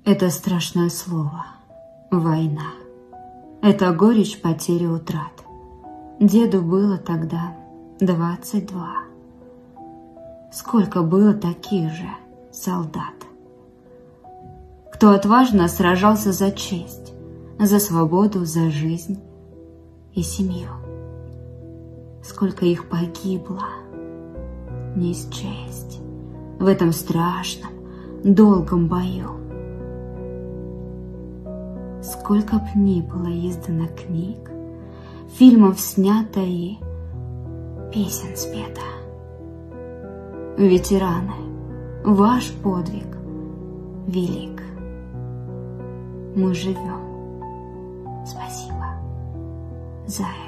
Это страшное слово — война. Это горечь потери утрат. Деду было тогда 22. Сколько было таких же солдат, кто отважно сражался за честь, за свободу, за жизнь и семью. Сколько их погибло, не счесть в этом страшном, долгом бою. Сколько б ни было издано книг, фильмов снято и песен спето. Ветераны, ваш подвиг велик. Мы живем. Спасибо за это.